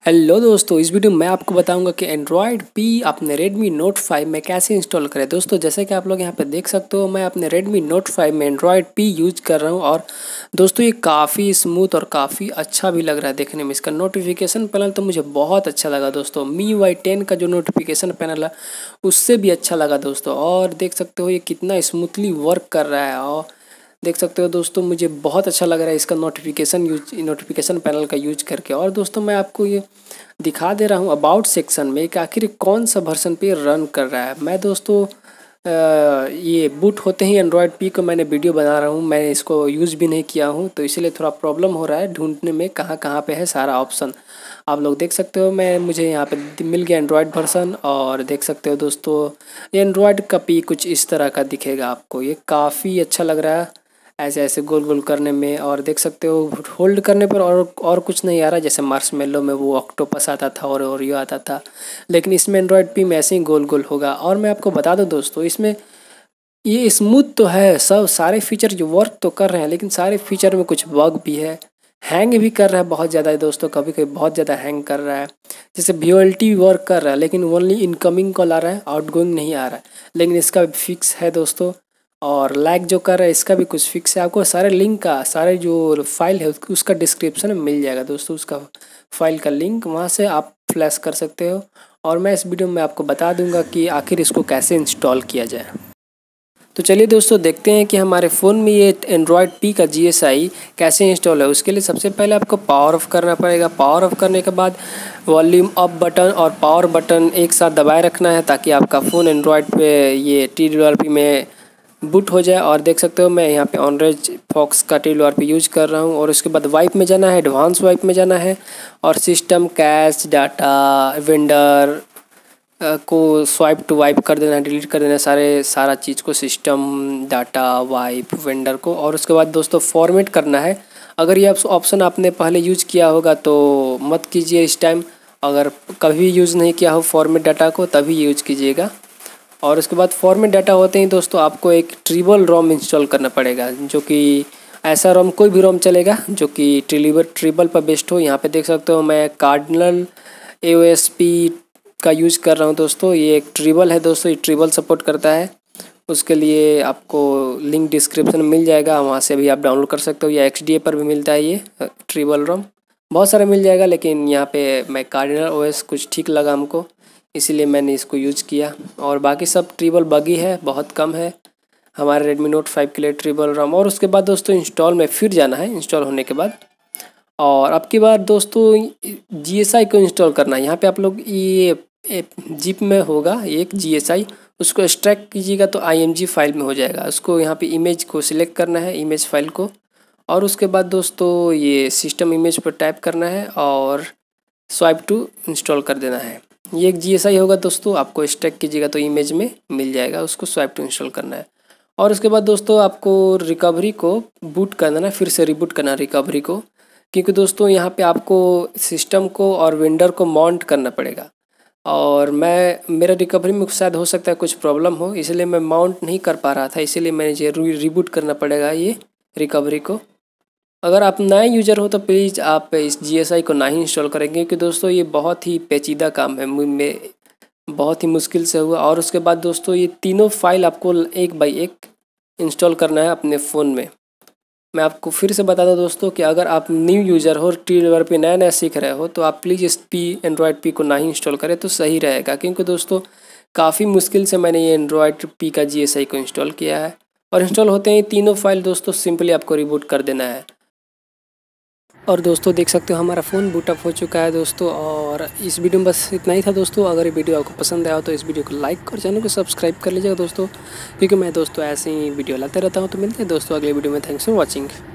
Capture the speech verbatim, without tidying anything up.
Hello दोस्तों, इस video में मैं आपको बताऊंगा कि एंड्रॉयड पी अपने Redmi Note फाइव में कैसे इंस्टॉल करें। दोस्तों जैसे कि आप लोग यहां पर देख सकते हो, मैं अपने Redmi Note फाइव में एंड्रॉयड पी यूज कर रहा हूं और दोस्तों ये काफ़ी स्मूथ और काफ़ी अच्छा भी लग रहा है देखने में। इसका नोटिफिकेशन पैनल तो मुझे बहुत अच्छा लगा दोस्तों। M I U I ten का जो नोटिफिकेशन पैनल है उससे भी अच्छा लगा दोस्तों। और देख सकते हो ये कितना स्मूथली वर्क कर रहा है और देख सकते हो दोस्तों, मुझे बहुत अच्छा लग रहा है इसका नोटिफिकेशन यूज नोटिफिकेशन पैनल का यूज करके। और दोस्तों मैं आपको ये दिखा दे रहा हूँ अबाउट सेक्शन में कि आखिर कौन सा वर्जन पे रन कर रहा है। मैं दोस्तों आ, ये बूट होते ही एंड्रॉयड पी को मैंने वीडियो बना रहा हूँ, मैंने इसको यूज़ भी नहीं किया हूँ, तो इसलिए थोड़ा प्रॉब्लम हो रहा है ढूंढने में कहाँ कहाँ पे है सारा ऑप्शन। आप लोग देख सकते हो, मैं मुझे यहाँ पे मिल गया एंड्रॉयड वर्जन। और देख सकते हो दोस्तों ये एंड्रॉयड का पी कुछ इस तरह का दिखेगा आपको। ये काफ़ी अच्छा लग रहा है ऐसे ऐसे गोल गोल करने में। और देख सकते हो होल्ड करने पर और और कुछ नहीं आ रहा, जैसे मार्शमेलो में वो ऑक्टोपस आता था और ओरियो आता था, लेकिन इसमें एंड्रॉयड पी में ऐसे ही गोल गोल होगा। और मैं आपको बता दूं दोस्तों, इसमें ये स्मूथ तो है, सब सारे फीचर जो वर्क तो कर रहे हैं, लेकिन सारे फीचर में कुछ बग भी है। हैंग भी कर रहा है बहुत ज़्यादा दोस्तों, कभी कभी बहुत ज़्यादा हैंग कर रहा है। जैसे V O L T work कर रहा है लेकिन ओनली इनकमिंग कॉल आ रहा है, आउटगोइंग नहीं आ रहा है, लेकिन इसका फिक्स है दोस्तों। और लैग जो कर रहा है इसका भी कुछ फिक्स है। आपको सारे लिंक का सारे जो फाइल है उसका डिस्क्रिप्शन में मिल जाएगा दोस्तों, उसका फाइल का लिंक वहाँ से आप फ्लैश कर सकते हो। और मैं इस वीडियो में आपको बता दूंगा कि आखिर इसको कैसे इंस्टॉल किया जाए। तो चलिए दोस्तों देखते हैं कि हमारे फ़ोन में ये एंड्रॉयड पी का जी एस आई कैसे इंस्टॉल है। उसके लिए सबसे पहले आपको पावर ऑफ करना पड़ेगा। पावर ऑफ करने के बाद वॉल्यूम अप बटन और पावर बटन एक साथ दबाए रखना है ताकि आपका फ़ोन एंड्रॉयड पे ये टी डब्ल्यू आर पी में बूट हो जाए। और देख सकते हो मैं यहाँ पे ऑनरेज फॉक्स का T W R P use कर रहा हूँ। और उसके बाद वाइप में जाना है, एडवांस वाइप में जाना है और सिस्टम कैश डाटा वेंडर को स्वाइप टू वाइप कर देना है, डिलीट कर देना है सारे सारा चीज़ को, सिस्टम डाटा वाइप वेंडर को। और उसके बाद दोस्तों फॉर्मेट करना है। अगर ये ऑप्शन आपने पहले यूज किया होगा तो मत कीजिए इस टाइम, अगर कभी यूज़ नहीं किया हो फॉर्मेट डाटा को तभी यूज कीजिएगा। और उसके बाद फॉर्मेट डाटा होते ही दोस्तों आपको एक ट्रिबल रोम इंस्टॉल करना पड़ेगा, जो कि ऐसा रोम कोई भी रोम चलेगा जो कि ट्रिबल ट्रिबल पर बेस्ड हो। यहाँ पे देख सकते हो मैं Cardinal A O S P का यूज़ कर रहा हूँ दोस्तों। ये एक ट्रिबल है दोस्तों, ये ट्रिबल सपोर्ट करता है। उसके लिए आपको लिंक डिस्क्रिप्शन में मिल जाएगा, वहाँ से भी आप डाउनलोड कर सकते हो, या एक्स डी ए पर भी मिलता है ये ट्रिबल रोम, बहुत सारा मिल जाएगा। लेकिन यहाँ पे मैं कार्डिनल ओ एस कुछ ठीक लगा हमको, इसीलिए मैंने इसको यूज़ किया। और बाकी सब ट्रिबल बगी है, बहुत कम है हमारे रेडमी नोट फाइव के लिए ट्रिबल रोम। और उसके बाद दोस्तों इंस्टॉल में फिर जाना है, इंस्टॉल होने के बाद और अब की बार दोस्तों जी एस आई को इंस्टॉल करना है। यहाँ पे आप लोग ये जिप में होगा एक जी एस आई, उसको एक्सट्रैक्ट कीजिएगा तो आई एम जी फाइल में हो जाएगा। उसको यहाँ पे इमेज को सिलेक्ट करना है, इमेज फाइल को, और उसके बाद दोस्तों ये सिस्टम इमेज पर टाइप करना है और स्वाइप टू इंस्टॉल कर देना है। ये एक जी एस आई होगा दोस्तों, आपको एक्सट्रैक्ट कीजिएगा तो इमेज में मिल जाएगा, उसको स्वाइप टू इंस्टॉल करना है। और उसके बाद दोस्तों आपको रिकवरी को बूट करना है, फिर से रिबूट करना है रिकवरी को, क्योंकि दोस्तों यहाँ पे आपको सिस्टम को और वेंडर को माउंट करना पड़ेगा। और मैं मेरा रिकवरी में शायद हो सकता है कुछ प्रॉब्लम हो, इसलिए मैं माउंट नहीं कर पा रहा था, इसीलिए मैंने ये रिबूट करना पड़ेगा ये रिकवरी को। अगर आप नए यूज़र हो तो प्लीज़ आप इस जी एस आई को ना ही इंस्टॉल करेंगे, क्योंकि दोस्तों ये बहुत ही पेचीदा काम है, मैं बहुत ही मुश्किल से हुआ। और उसके बाद दोस्तों ये तीनों फाइल आपको एक बाई एक इंस्टॉल करना है अपने फ़ोन में। मैं आपको फिर से बता दूं दोस्तों कि अगर आप न्यू यूज़र हो, टी डब्ल्यू पे नया नया सीख रहे हो, तो आप प्लीज़ इस पी एंड्रॉयड पी को ना ही इंस्टॉल करें तो सही रहेगा, क्योंकि दोस्तों काफ़ी मुश्किल से मैंने ये एंड्रॉयड पी का जी एस आई को इंस्टॉल किया है। और इंस्टॉल होते ही तीनों फाइल दोस्तों सिंपली आपको रिबूट कर देना है। और दोस्तों देख सकते हो हमारा फ़ोन बूट अप हो चुका है दोस्तों। और इस वीडियो में बस इतना ही था दोस्तों। अगर ये वीडियो आपको पसंद आया हो तो इस वीडियो को लाइक और चैनल को सब्सक्राइब कर लीजिएगा दोस्तों, क्योंकि मैं दोस्तों ऐसे ही वीडियो लाते रहता हूँ। तो मिलते हैं दोस्तों अगले वीडियो में। Thanks for watching.